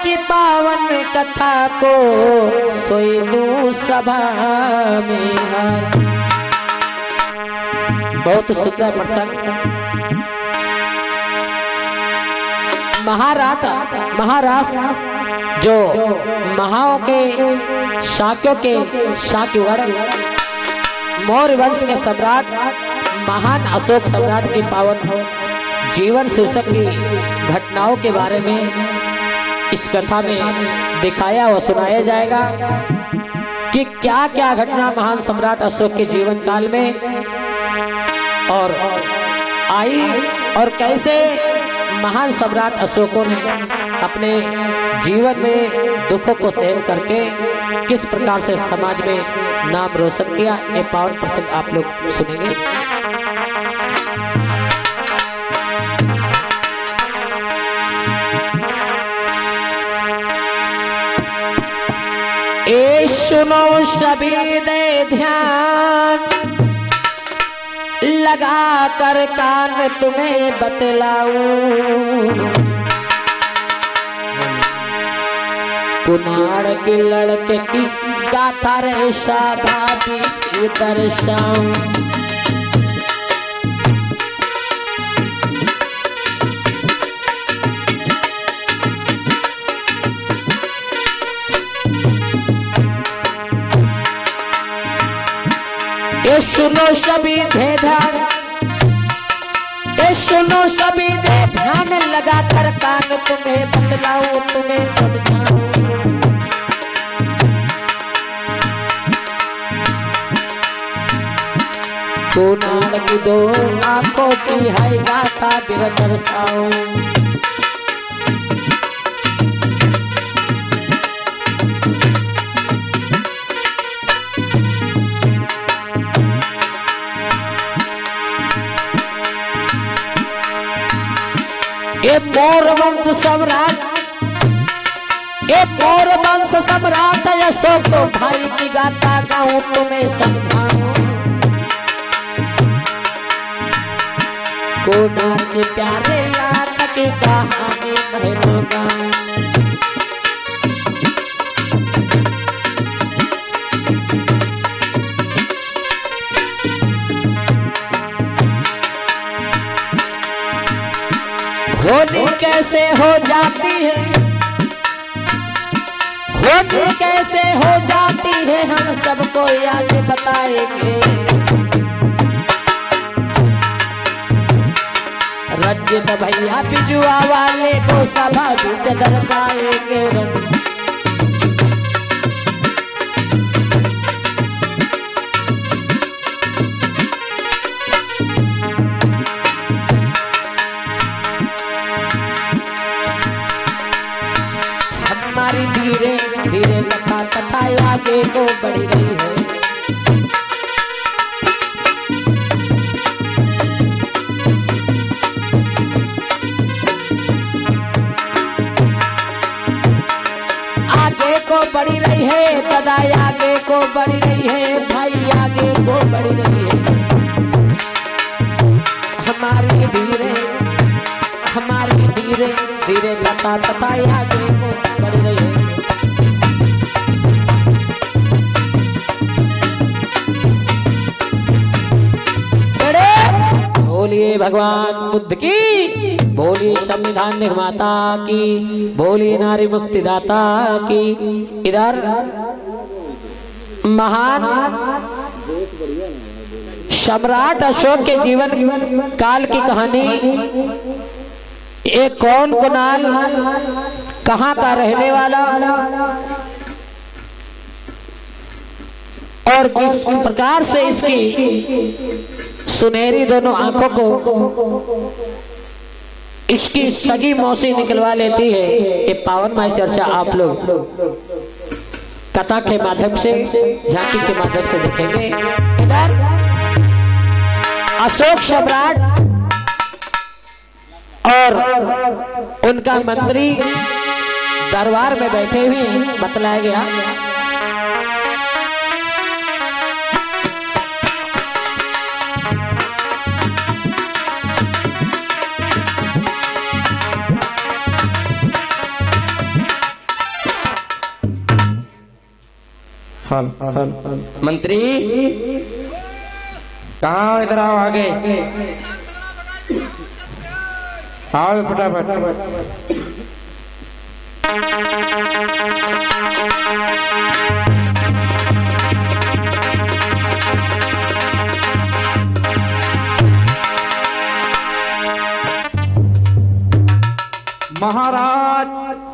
की पावन कथा को सोई दूं सभा में। बहुत सुंदर प्रसंग। महाराष्ट्र जो महाओं के शाक्यों के शाक्यवर्ण मौर्य वंश के सम्राट महान अशोक सम्राट की पावन जीवन शीर्षक की घटनाओं के बारे में इस कथा में दिखाया व सुनाया जाएगा कि क्या क्या घटना महान सम्राट अशोक के जीवन काल में और आई और कैसे महान सम्राट अशोकों ने अपने जीवन में दुखों को सहन करके किस प्रकार से समाज में नाम रोशन किया। ये पावन प्रसंग आप लोग सुनेंगे। ए सुनो सभी दे ध्यान लगा कर कान तुम्हें बतलाऊं। कुनाड़ के लड़के की गाथा रे भाभी की दर्शाऊं। ये सुनो सभी दे ध्यान, ये सुनो सभी दे ध्यान लगा कर कान तुम्हें बतलाऊं तुम्हें समझाऊं। कुनाड़ की दो आंखों की है गाथा बिर दर्शाऊं। ये मौर्य वंश सम्राट, ये मौर्य वंश सम्राट अशोक तो भाई की गाथा गाऊं तुम्हें समझाऊं। कुनाड़ के प्यारे आका की कहानी मैं गाऊं। होली कैसे हो जाती है, होली कैसे हो जाती है हम सबको याद बताएंगे। रंजित भैया बिजुआ वाले को सभा बीच दर्शाएंगे। हमारी धीरे धीरे कथा आगे को बढ़ रही है। आगे को बढ़ी रही है दादा, आगे को बढ़ी रही है भाई, आगे को बढ़ी रही है। हमारी धीरे धीरे कथा आगे को बढ़ी रही है। बोलिए भगवान बुद्ध की, बोलिए संविधान निर्माता की, बोलिए नारी मुक्तिदाता की। इधर महान सम्राट अशोक के जीवन काल की कहानी। ये कौन कुनाल, कहाँ का रहने वाला और किस प्रकार से इसकी सुनहरी दोनों आंखों को इसकी सगी मौसी निकलवा लेती है। ये पावनमय चर्चा आप लोग कथा के माध्यम से, झांकी के माध्यम से देखेंगे। इधर अशोक सम्राट और उनका मंत्री दरबार में बैठे हुए बतलाया गया। हल हल मंत्री कहाँ, इधर आओ आगे आओ फटाफट। महाराज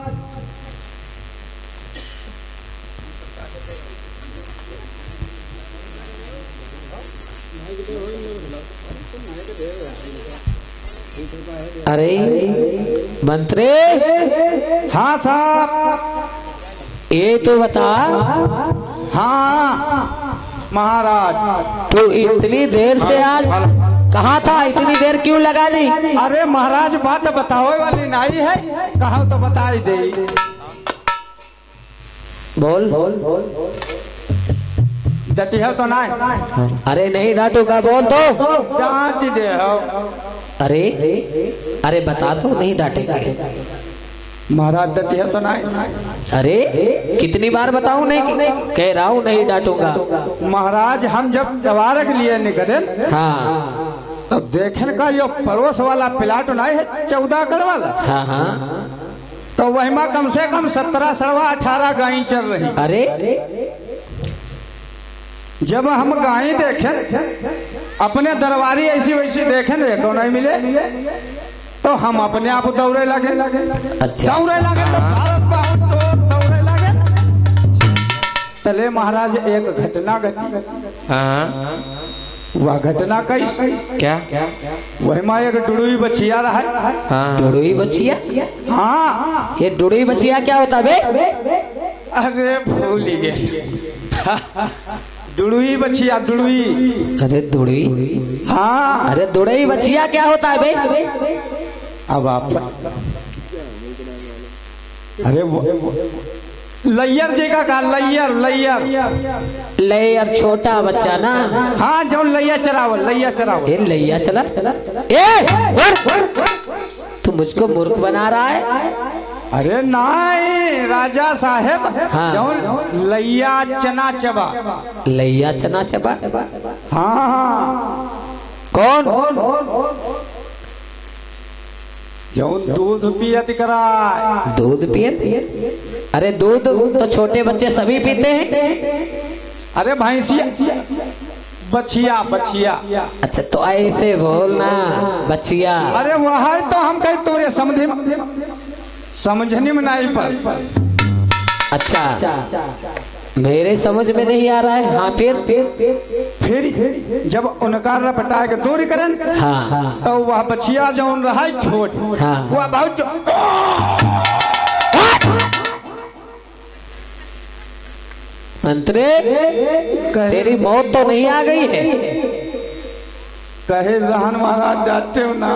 अरे मंत्री, हाँ साहब, ये तो बता। हाँ महाराज, तू इतनी देर से आज कहाँ था? इतनी देर क्यों लगा दी? अरे महाराज बात बताओ वाली नहीं है, कहा तो बता ही दे। बोल। डटी है तो नहीं? अरे नहीं डांटूंगा, बोल तो। डांट दे हो। अरे अरे बता तो, नहीं डांटेंगे। महाराज डटी है तो नहीं? अरे कितनी बार बताऊं? नहीं कह रहा हूँ, नहीं डांटूंगा। महाराज हम जब जवार के लिए निकले, हाँ तो देखे का यो पड़ोस वाला प्लाट नहीं है 14 एकड़ वाला, हाँ हाँ, तो वही में कम से कम 17 सड़वा 18 गाय चल रही। अरे जब हम गाय देखे, अपने दरबारी ऐसी वैसी देखे, देखो नहीं मिले, तो हम अपने आप दौड़े लगे। अच्छा। दौड़े लगे तो भारत बहुत दौड़े लगे। तले महाराज एक घटना घटी। हाँ वह घटना कैसे? क्या? वही में एक डुडुई बछिया रहा। हाँ डुडुई बछिया? हाँ। ये डुडुई बछिया क्या होता बे? अरे भूल गए। डुडुई बछिया, डुडुई। अरे दुड़ुई? हाँ। अरे दुड़ई बछिया क्या होता है बे? अब आप, अरे वो लैयर जी का लैयर, लैयर लैयर छोटा बच्चा ना? हाँ, जो लैया चरावल, लैया चरावल। ये लैया चला। तू मुझको मूर्ख बना रहा है? अरे नहीं राजा साहेब, हाँ। जो लैया चना चबा। लैया चना चबा? हाँ। कौन? जो दूध पियत कराए। दूध पियत? अरे दूध तो छोटे बच्चे सभी पीते हैं। अरे भैंसिया, बछिया, बछिया। अच्छा तो ऐसे बोलना, बछिया। अरे वह तो हम कहे तुम्हारे समझने में नहीं पर। अच्छा मेरे समझ में नहीं आ रहा है। हाँ फिर जब उनका रपटा के दूरी करन, हाँ तो वह बछिया जौन रहा छोट, हाँ। वह बहुत मंत्री, तेरी मौत तो नहीं आ गई है? कहे रहन महाराज डांटे ना।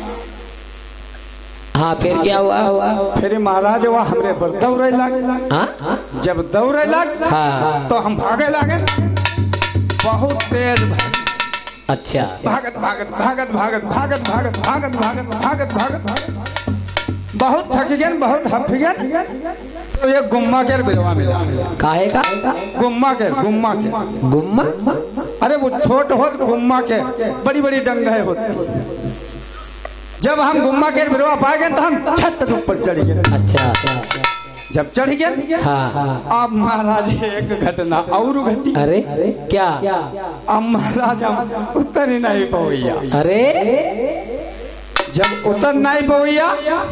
हाँ फिर क्या हुआ? फिर महाराज वह हमरे पर दौड़े लग। हाँ? जब दौड़े लग, हाँ। तो हम भागे लगे, बहुत तेज भागे। अच्छा। भागत भागत भागत भागत भागत भागत भागत भागत भागत भागत बहुत थक गए, बहुत हफ गए। तो ये गुम्मा के बिलवा मिला। काहे का? गुम्मा के, गुम्मा के। गुम्मा? अरे वो छोट होत गुम्मा के, बड़ी बड़ी डंगे होती। जब हम गुम्मा के बिलवा पा गए, तो हम छत ऊपर चढ़ गए। अच्छा। जब चढ़ गए, हाँ। अब महाराज एक घटना और घटी। अरे क्या? अब महाराज हम उतर ही नहीं पवैया। अरे जब उतर नहीं पवैया,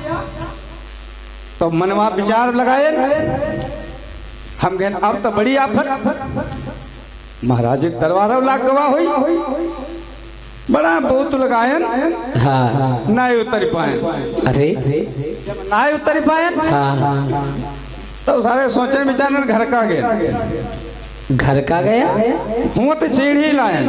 तो मनवा विचार लगाए, हम गए अब तो बड़ी आफत। महाराज दरबार लाग गवा हुई, बड़ा बहुत लगायन, हाँ। नहीं उतर पाए। अरे जब नहीं उतर पाए, हाँ। तो सारे सोचे विचार घर का गए। घर का गया? हुआ तो सीढ़ी लाए।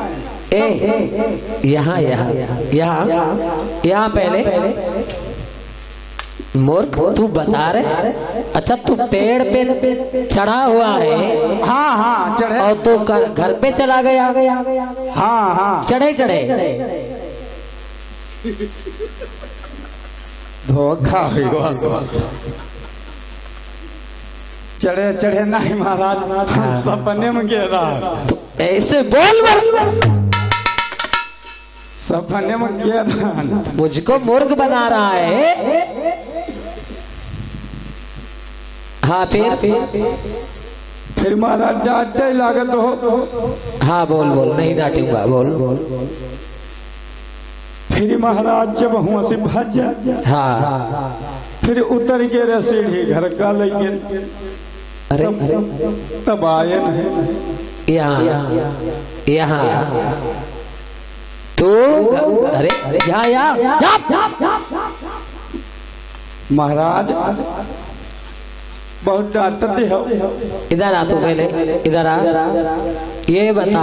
यहाँ यहाँ यहाँ यहाँ पहले मूर्ख, तू बता रहे? अच्छा तू पेड़ पे चढ़ा हुआ है? हाँ हाँ चढ़े। और तू घर पे चला गया? हाँ हाँ चढ़े चढ़े धोखा हुआ। चढ़े चढ़े नहीं महाराज, हम सपने में गिर रहा। तो ऐसे बोल सपने में गिर रहा, मुझको मूर्ख बना रहा है। हाँ फिर महाराज डांटे लागत हो। हाँ बोल नहीं डांटूंगा, बोल। फिर महाराज जब हुआ से भाज, हाँ फिर उतर के सीढ़ी घर का लेंगे। अरे तब आए नहीं यहाँ तो अरे यहाँ महाराज बहुत डांटते हो। इधर आ तू, पहले इधर आ। ये बता,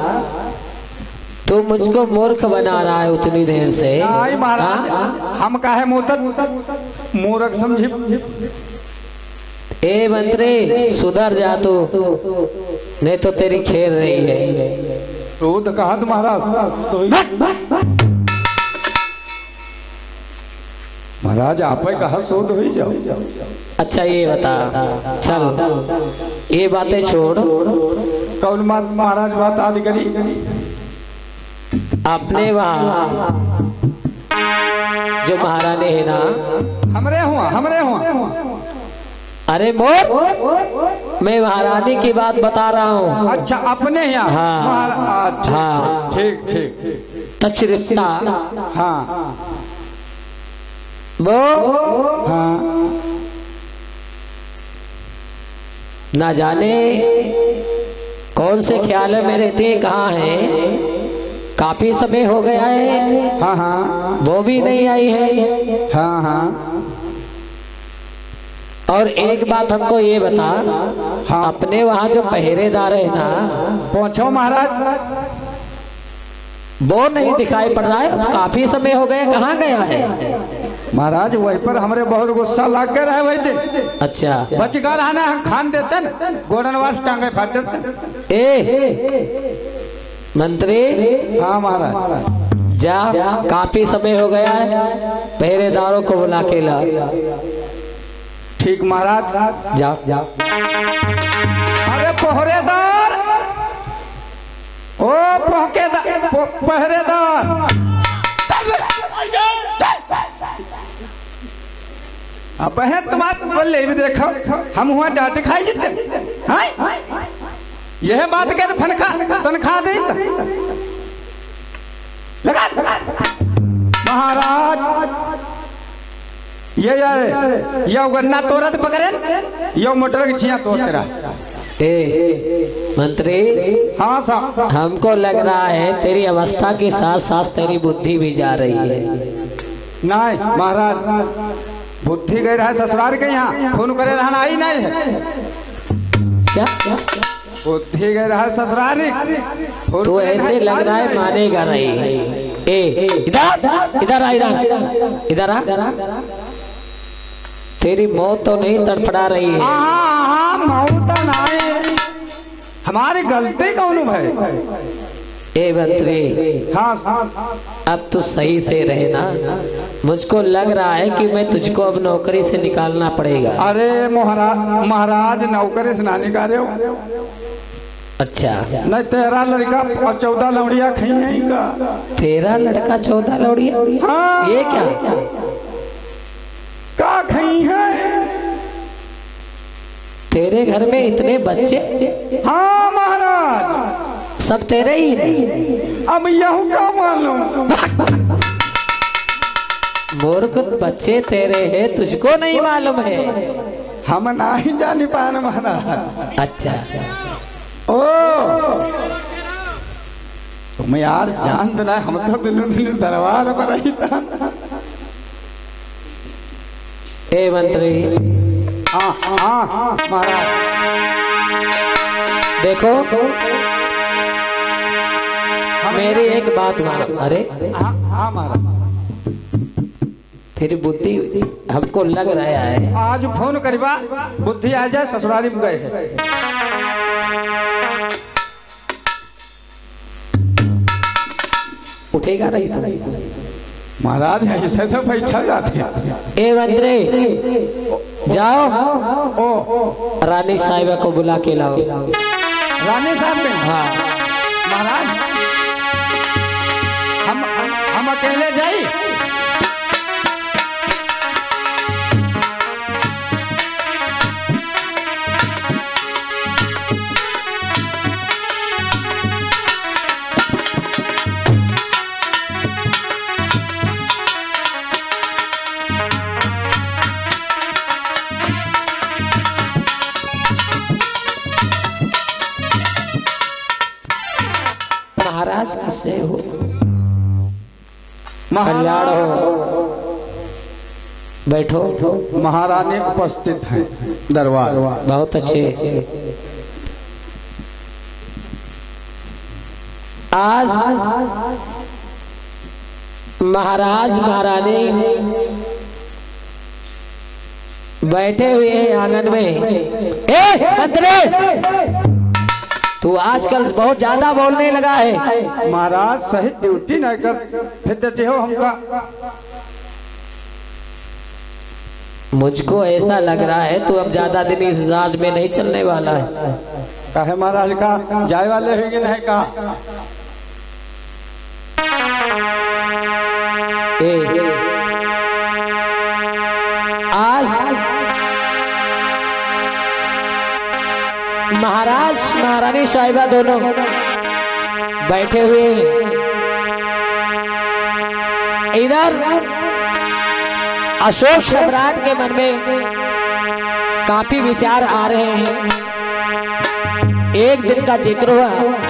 तू मुझको मूर्ख बना रहा है उतनी देर से। नहीं महाराज, हम काहे मूर्ख समझी। ए मंत्री सुधर जा तू, नहीं तो तेरी खेल रही है। तो कहा तो महाराज तो महाराज आप कहा शोध हो जाओ। अच्छा ये बता, चल ये बातें छोड़। कौन बात महाराज? बात आदि करी अपने वहाँ जो महारानी है ना, हमरे हुआ। अरे मोर, मैं महारानी की बात बता रहा हूँ। अच्छा अपने यहाँ? हाँ हाँ ठीक तचरिता। हाँ वो हाँ ना जाने कौन से ख्याल में रहती है, कहाँ है, काफी समय हो गया है। हाँ वो भी नहीं आई है। हाँ और एक बात हमको ये बता, हाँ। अपने वहाँ जो पहरेदार है ना, पहुँचो महाराज, वो नहीं दिखाई पड़ रहा है। काफी समय हो गया, कहाँ गया है महाराज? वही पर हमरे बहुत गुस्सा लग गया है वही दिन। अच्छा बच गया रहना, हम खान देते न गोरनवास टांगे फाट देते। मंत्री हाँ महाराज, जा, काफी समय हो गया है, पहरेदारों को बुला के ला। ठीक महाराज, जा। अरे पहरेदार, ओ पहरेदार, अब है तुम्हारे बोले भी देखो, हम हुआ डांट खाई जीते। यह बात कर तनखा दे लगा। महाराज ये गन्ना तोरत पकड़े, ये मोटर की छिया तोड़ तेरा। मंत्री हाँ साहब, हमको लग रहा है तेरी अवस्था के साथ साथ तेरी बुद्धि भी जा रही है। नहीं महाराज, बुद्धि गई रहा है ससुराल के यहाँ, फोन करे रहना आई नहीं है। क्या बुद्धि गई रहा है ससुराल, तो ऐसे लग रहा है मानेगा नहीं। इधर आ। तेरी मौत तो नहीं तड़फड़ा रही है। मौत नहीं, हमारी गलती कौन भाई? मंत्री हाँ, अब तू सही से रहे ना। मुझको लग रहा है कि मैं तुझको अब नौकरी से निकालना पड़ेगा। अरे महाराज नौकरी से ना निकाले हो। अच्छा नहीं, तेरा लड़का 14 लौड़िया खाई का। तेरा लड़का 14 लौड़िया? हाँ। ये क्या खाई है? तेरे घर में इतने बच्चे? हाँ महाराज, सब तेरे ही है। अब यहू का मालूम? मूर्ख, बच्चे तेरे हैं, तुझको नहीं मालूम है? हम नहीं जानी पान महाराज। अच्छा ओ तुम यार जान तो ना, हम तो दिन दरबार पर रही था। मंत्री हाँ महाराज, देखो मेरी एक बात मानो। अरे हाँ महाराज, तेरी बुद्धि हमको लग रहा है। आज फोन करवा, बुद्धि आ जाए, ससुराली में गए हैं। उठेगा नहीं तो? महाराज ऐसे तो बैठा जाते हैं। ए मंत्री जाओ ओ रानी साहिबा को बुला के लाओ। रानी साहब में हाँ महाराज हम अकेले जाई। महाराज किससे हो? कल्याण हो। बैठो। महारानी उपस्थित हैं दरबार। बहुत अच्छे। आज महाराज महारानी बैठे हुए हैं आंगन में। ए मंत्री तू आजकल बहुत ज्यादा बोलने लगा है। महाराज सही ड्यूटी नहीं कर फिर देते हो हमका। मुझको ऐसा लग रहा है तू अब ज्यादा दिन इस राज में नहीं चलने वाला है। कहे महाराज का जाए वाले होंगे नहीं का। आज महाराज महारानी साहिबा दोनों बैठे हुए हैं। इधर अशोक सम्राट के मन में काफी विचार आ रहे हैं। एक दिन का जिक्र हुआ,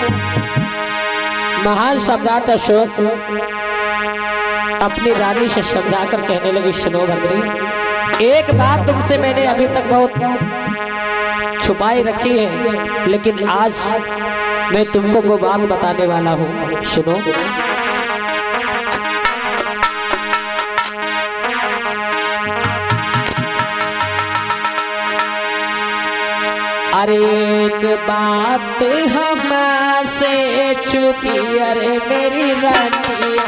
महान सम्राट अशोक अपनी रानी से समझाकर कहने लगी, सुनो मंत्री, एक बात तुमसे मैंने अभी तक बहुत छुपाई रखी है, लेकिन आज मैं तुमको वो बात बताने वाला हूँ, सुनो। अरे एक बात हमसे छुपी, अरे मेरी रानिया,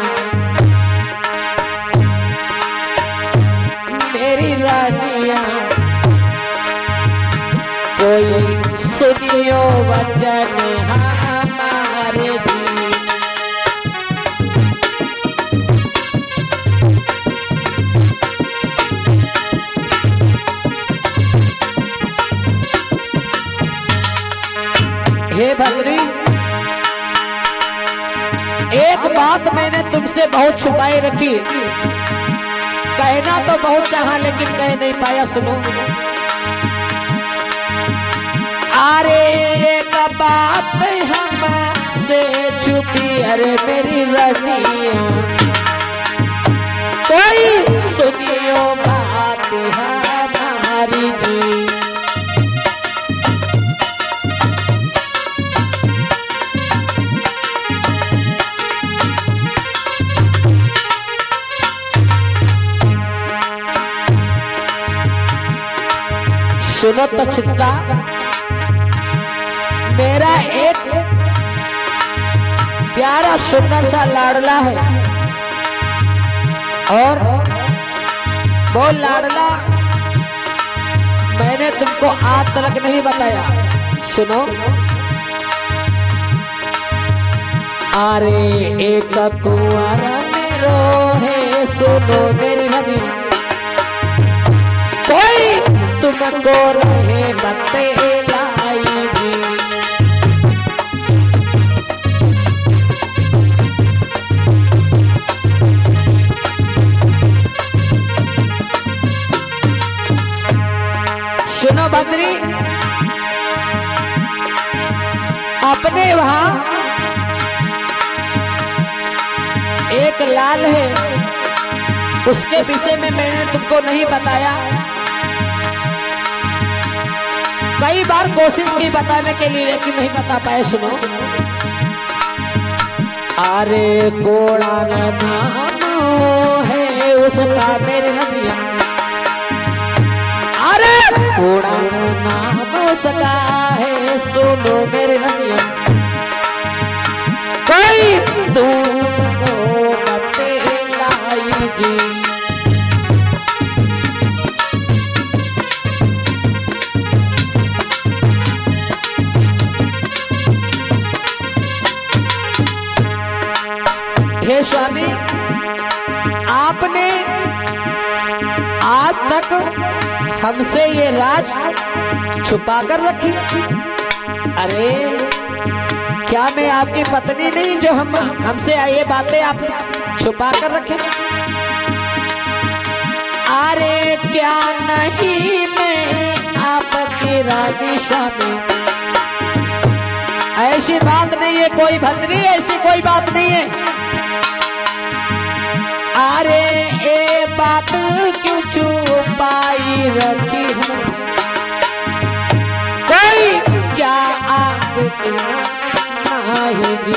मेरी रानिया, कोई सुनियो वचन हमारे भी। हे भद्री, एक बात मैंने तुमसे बहुत छुपाई रखी, कहना तो बहुत चाहा लेकिन कह नहीं पाया, सुनो। अरे एक बात हमसे छुपी, अरे मेरी रानिया, कोई सुनियो बात हमारी जी। सुनो तो चिंता, मेरा एक प्यारा सुंदर सा लाडला है और वो लाडला मैंने तुमको आज तक नहीं बताया, सुनो। अरे एक कुंवारा मेरो है, सुनो मेरी नदी, कोई तुमको रहे बते लाएगी। सुनो बद्री, अपने वहां एक लाल है, उसके विषय में मैंने तुमको नहीं बताया। कई बार कोशिश की बताने के लिए लेकिन नहीं बता पाए, सुनो। अरे कोड़ा नाम है उसका मेरे नदिया, अरे कोड़ा नाम उसका है, सुनो मेरे नदिया, कोई तुमको बतलाई हमसे ये राज छुपा कर रखी। अरे क्या मैं आपकी पत्नी नहीं जो हमसे ये बातें आप छुपा कर रखे? अरे क्या नहीं मैं आपकी रानी स्वामी, ऐसी बात नहीं है कोई भद्री, ऐसी कोई बात नहीं है। अरे ये बात क्यों छुपाई रखी हमसे? कोई क्या आपकी नहीं जी?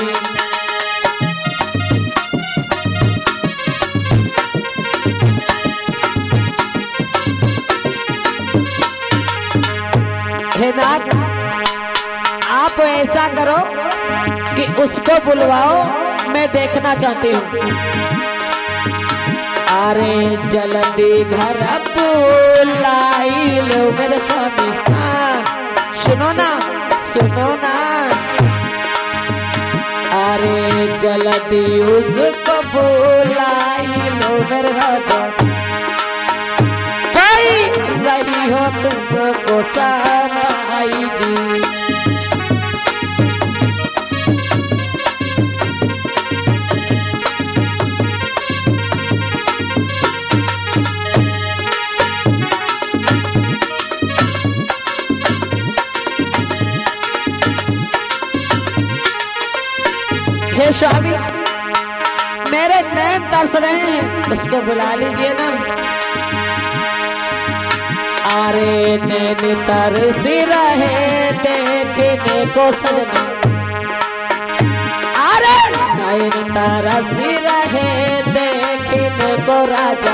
हे नाथ, आप ऐसा करो कि उसको बुलवाओ, मैं देखना चाहती हूँ। अरे जल्दी घर बुलाई लो मेरे स्वामी। हाँ सुनो ना, सुनो ना। अरे जल्दी उसको बुलाई लो मेरे राजा, कोई रही हो तुमको सताई जी। हे स्वामी, मेरे नैन तरस रहे हैं, उसको बुला लीजिए ना। अरे नैन तरसी रहे देखने को सजना, अरे नैन तरसी रहे देखने को राजा,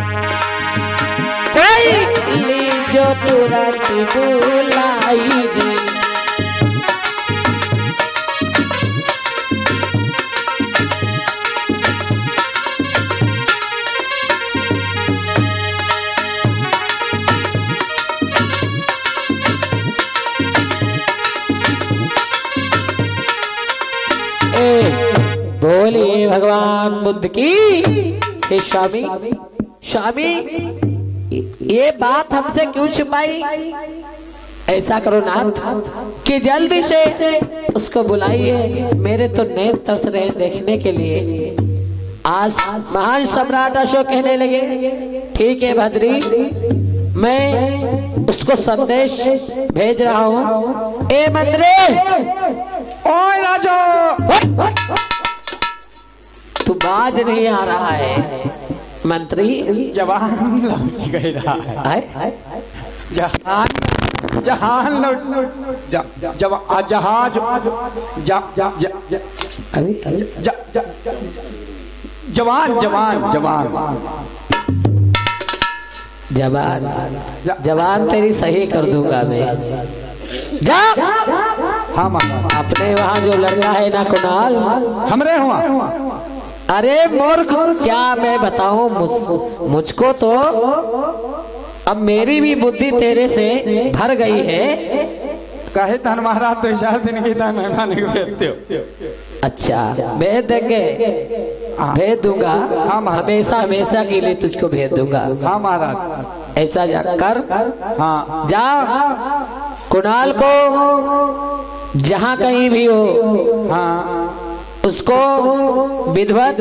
कोई लीजो तुरंत बुलाई जी। बोलिए भगवान बुद्ध की। हे स्वामी, स्वामी ये बात हमसे क्यों छुपाई? ऐसा करो नाथ कि जल्दी से उसको बुलाइए, मेरे तो नैन तरस रहे देखने के लिए। आज महान सम्राट अशोक कहने लगे, ठीक है भद्री, मैं उसको संदेश भेज रहा हूँ। ए मंत्री, ओए राजो, तू बाज नहीं आ रहा है। मंत्री जवान लौट गई रहा है। जहान जहान लौट जहाज जवान जवान जवान जवान जवान तेरी सही कर दूंगा मैं। जा। हाँ महाराज। अपने वहाँ जो लड़का है ना कुणाल, हमरे हुआ। अरे मूर्ख, क्या मैं बताऊं, मुझको तो अब मेरी भी बुद्धि तेरे से भर गई है। कहे तन महाराज तो 4 दिन की मेहमान को भेजते हो। अच्छा भेज देंगे, भेज दूंगा। हाँ हमेशा हमेशा के लिए तुझको भेज दूंगा। हाँ महाराज। ऐसा जा कर। हाँ जा, कुणाल को जहाँ कहीं भी हो, हाँ उसको विधिवत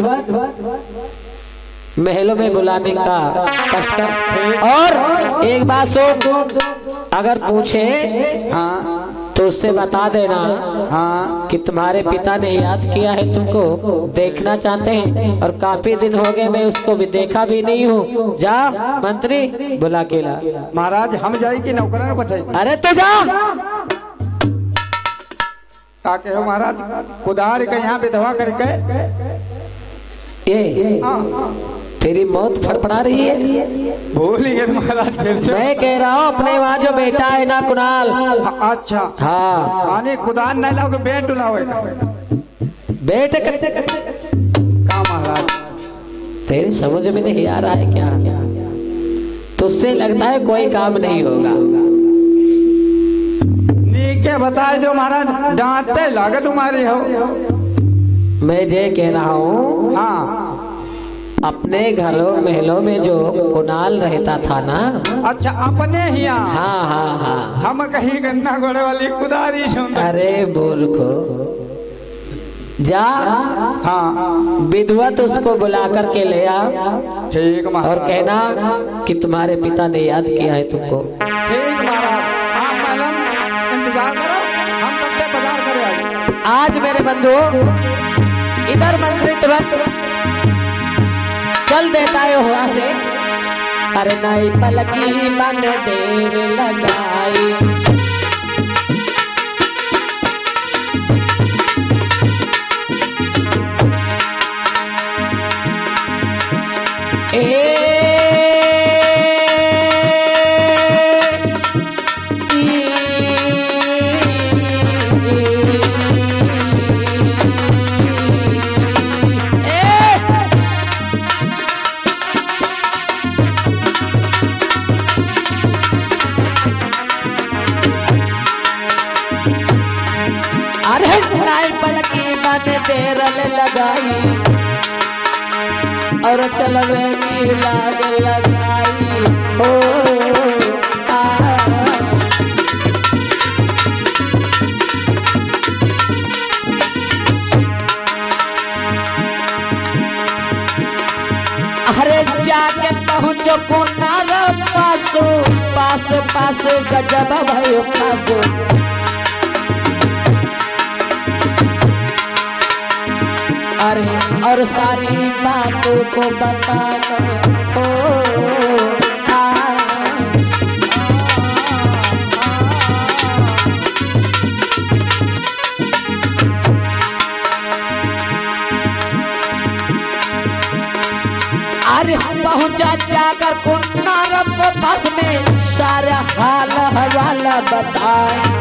महलों में बुलाने का कष्ट कर। और एक बात सुन, अगर पूछे हाँ तो उससे बता देना हाँ कि तुम्हारे पिता ने याद किया है, तुमको देखना चाहते हैं, और काफी दिन हो गए मैं उसको भी देखा भी नहीं हूँ। जा मंत्री, बुला के ला। महाराज हम जाए कि नौकरा ने बचाई? अरे तो जा। का कहो महाराज, कुदार के यहाँ विधवा करके ये तेरी मौत फड़फड़ा रही है। भूल गए महाराज फिर से। मैं कह रहा हूँ अपने वहाँ जो बेटा है ना कुणाल। अच्छा हाँ, आने कुदार न लाओगे, बेट लाओ। बेटे करते करते का महाराज तेरी समझ में नहीं आ रहा है क्या? तुझसे लगता है कोई काम नहीं होगा। नीके बताए दो महाराज, डांटते लागे तुम्हारी हो। मैं ये कह रहा हूँ, हाँ अपने घरों महलों में जो कुणाल रहता था ना। अच्छा अपने ही यहाँ। हाँ हाँ हाँ। हम कहीं गन्ना घोड़े वाली कुदारी सुन। अरे मूर्खो, जा हाँ विधवत उसको बुला करके ले आ ठीक और महाराज। कहना कि तुम्हारे पिता ने याद किया है तुमको। ठीक महाराज, आप मैडम इंतजार करो, हम तब तक बाजार करे आए। आज मेरे बंधु इधर मंत्री तुरंत चल देता है वहां से। अरे नई पलकी बन देर लगाई, तेरल लगाई और चलवे की लाग लगाई हो। अरे जाके पहुँचो कुनार पासो, पास पास गजब भयो पासो। अरे और सारी बातों को बता हो। अरे पहुंचा जाकर कुन्नार पास में सारा हाल हवाला बताए।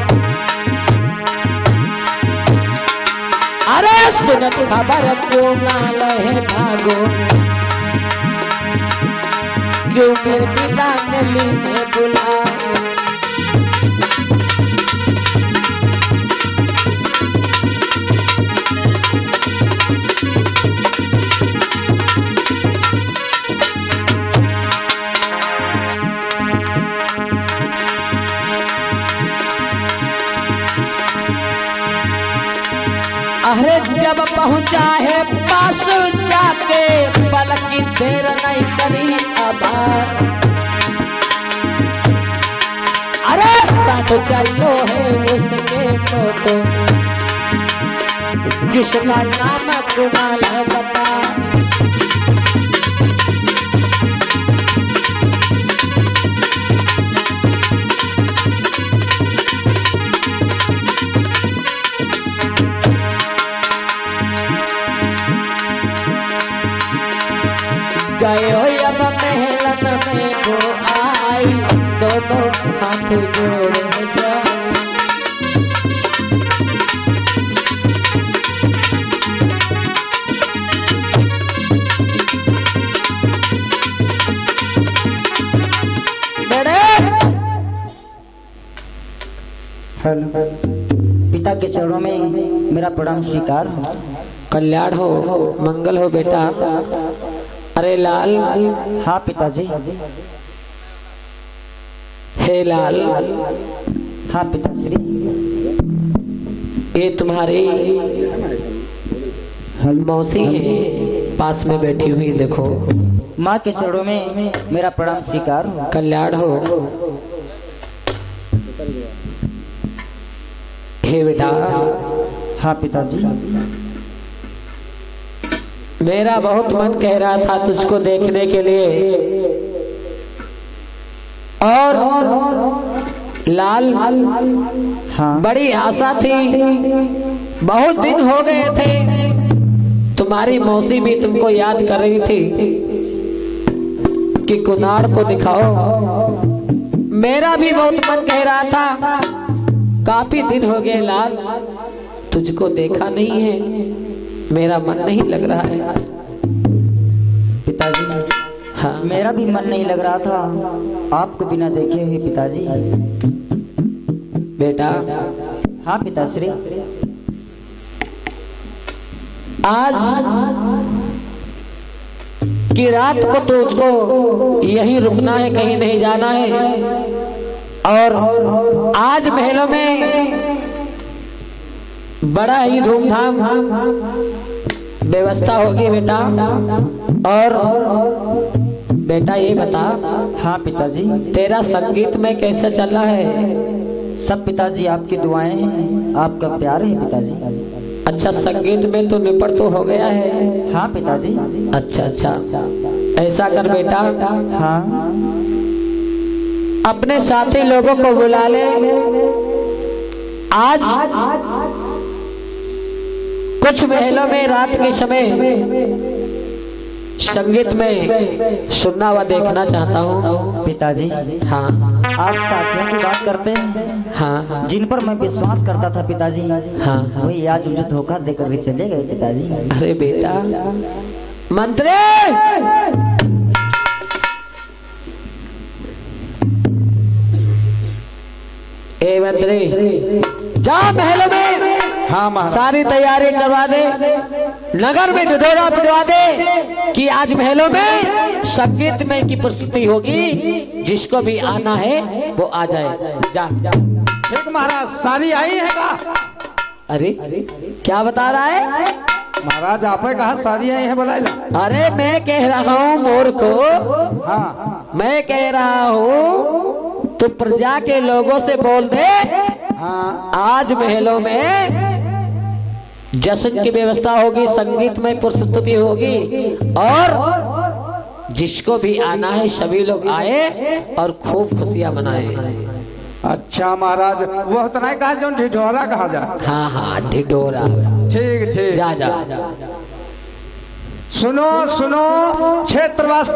अरे सुनत खबर क्यों ना लहे भागो, क्यों मेरे पिता ने लीने बुलाए। अरे जब पहुंचा है पास जाके पलकी देर नहीं करी आबार। अरे साथ चलो है उसके फोटो जिसका नाम कुणाल बता। गए हो अब महलन में वो आई, दोनों हाथ जोड़ जाए। हेलो, पिता के चरणों में मेरा प्रणाम स्वीकार। कल्याण हो, मंगल हो बेटा। अरे लाल। हाँ पिताजी। हे लाल। हाँ पिताश्री। ये तुम्हारी मौसी है, पास में बैठी हुई देखो। माँ के चरणों में मेरा प्रणाम स्वीकार। कल्याण हो। हे बेटा। हाँ पिताजी। मेरा बहुत मन कह रहा था तुझको देखने के लिए, और लाल हाँ बड़ी आशा थी। बहुत दिन हो गए थे, तुम्हारी मौसी भी तुमको याद कर रही थी कि कुनाड़ को दिखाओ। मेरा भी बहुत मन कह रहा था, काफी दिन हो गए लाल, तुझको देखा नहीं है, मेरा मन नहीं लग रहा है। पिताजी। हाँ मेरा भी मन नहीं लग रहा था आपको बिना देखे हुए पिताजी। बेटा। हाँ पिताश्री। आज कि रात को तुझको यहीं रुकना है, कहीं नहीं जाना है। और आज महलों में बड़ा ही धूमधाम व्यवस्था होगी बेटा। और बेटा ये बता, हाँ पिताजी। तेरा संगीत में कैसे चल रहा है? सब पिताजी आपकी दुआएं हैं, आपका प्यार है पिताजी। अच्छा, संगीत में तो निपट तो हो गया है। हाँ पिताजी। अच्छा अच्छा, ऐसा कर बेटा, हाँ अपने साथी लोगों को बुला ले। आज कुछ महलों में रात के समय संगीत में सुनना व देखना चाहता हूँ पिताजी। हाँ आप साथियों की बात करते हैं, हाँ जिन पर मैं विश्वास करता था पिताजी, हाँ। वही आज मुझे धोखा देकर के चले गए पिताजी। अरे बेटा, मंत्री ए मंत्री, जा महलों में हाँ महाराज। सारी तैयारी करवा दे, नगर में ढिढोरा पिटवा दे कि आज महलों में संगीत में की प्रस्तुति होगी। जिसको भी आना है वो आ जाए। जा ठीक महाराज, सारी आई है का? अरे क्या बता रहा है महाराज? आपने कहा सारी आई है बुलाइला? अरे मैं कह रहा हूँ मूर्ख को, हाँ मैं कह रहा हूँ तो प्रजा के लोगों से बोल दे। हाँ आज महलों में जश्न की व्यवस्था होगी, संगीत में प्रस्तुति होगी। और जिसको भी आना है सभी लोग आए और खूब खुशियां मनाए। अच्छा महाराज, वो तो नहीं कहा जो ढिढोरा कहा जा? हाँ हाँ ढिढोरा। ठीक ठीक, जा जा। सुनो सुनो क्षेत्रवास।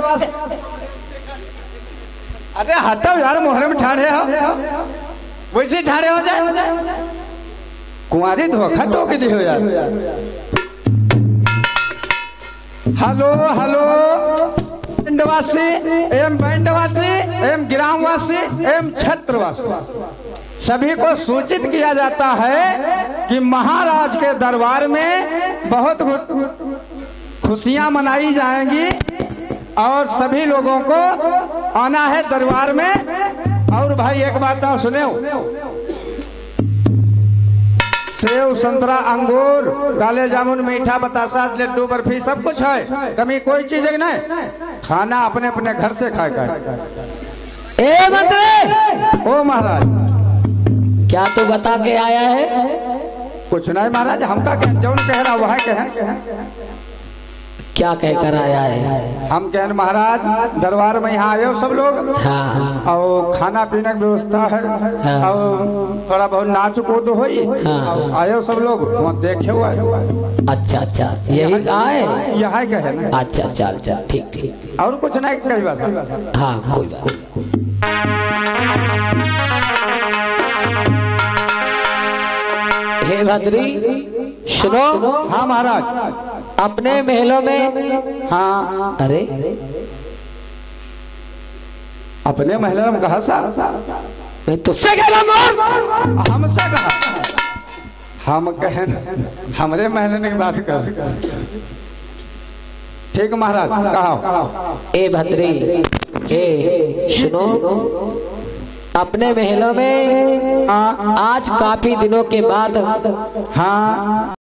अरे हटो यार, मोहरे में ठाड़े हो, वैसे ठाड़े हो जाए। कुंवारी धोखा टोक दी हो यार। हेलो हेलो पिंडवासी एवं बैंडवासी एवं ग्रामवासी एवं क्षेत्रवासी सभी को सूचित किया जाता है कि महाराज के दरबार में बहुत खुशियां मनाई जाएंगी और सभी लोगों को आना है दरबार में। और भाई एक बात तो सुने, सेव संतरा अंगूर काले जामुन मीठा बतासा लड्डू बर्फी सब कुछ है, कमी कोई चीज नहीं। खाना अपने अपने घर से खाए का। ए मंत्री, ओ महाराज, क्या तू बता के आया है? कुछ नहीं महाराज, हमका जौन कह रहा वह कह। क्या कहकर आया है? हम कह महाराज दरबार में यहाँ आए हो सब लोग, हाँ और खाना पीने की व्यवस्था है, हाँ। और थोड़ा बहुत नाच कूद हुई, हाँ। आए हो सब लोग, वहाँ देखे हुआ है। अच्छा अच्छा, यही कहा है। यहाँ कहे ना। अच्छा चल चल, ठीक ठीक। और कुछ नहीं कही बात। हाँ कोई बात। हे भद्री सुनो। हाँ महाराज। अपने महलों में, हाँ अरे अपने महिला में कहा सा? मैं तुझसे कह रहा हूँ। हमसे कहा? हम कहें हमरे महल की बात कर। ठीक महाराज, कहा। ए भद्री, ए सुनो, अपने महलों में हाँ आज काफी दिनों के बाद हाँ